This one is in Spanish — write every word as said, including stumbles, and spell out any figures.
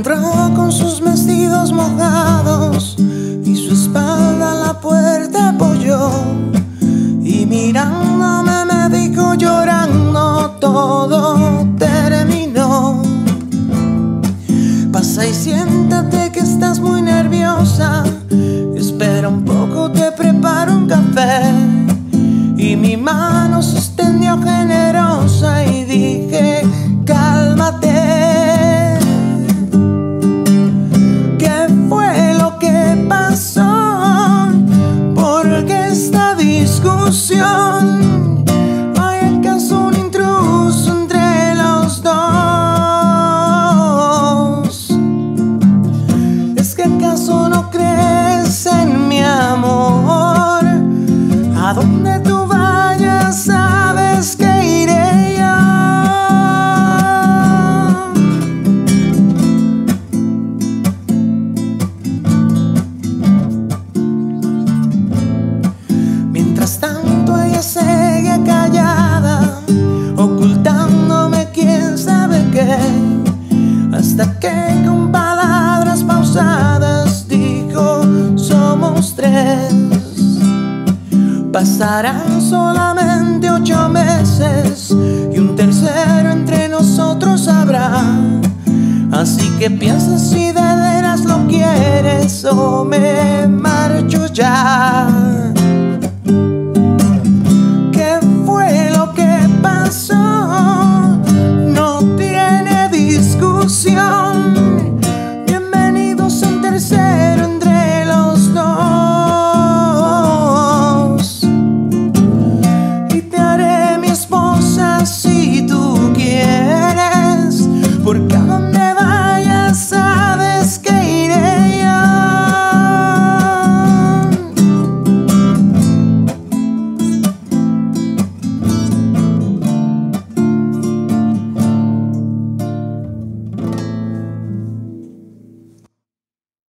entró con sus vestidos mojados y su espalda a la puerta apoyó, y mirándome me dijo llorando: todo terminó. Pasa y siéntate que estás muy nerviosa, espera un poco, te preparo un café. Y mi mano se extendió generosa y dije: cálmate. ¿Qué fue lo que pasó? ¿Por qué esta discusión? ¿Hay acaso un intruso entre los dos? ¿Es que acaso no crees en mi amor? ¿A dónde tú vayas sabes que iré yo? Mientras tanto ella seguía callada, ocultándome quién sabe qué, hasta que con palabras pausadas dijo: somos tres. Pasarán solamente ocho meses y un tercero entre nosotros habrá. Así que piensa si de veras lo quieres o me marcho ya.